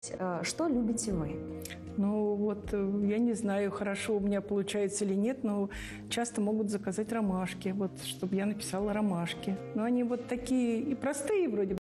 Что любите вы? Ну вот, я не знаю, хорошо у меня получается или нет, но часто могут заказать ромашки, вот, чтобы я написала ромашки. Но они вот такие и простые вроде бы.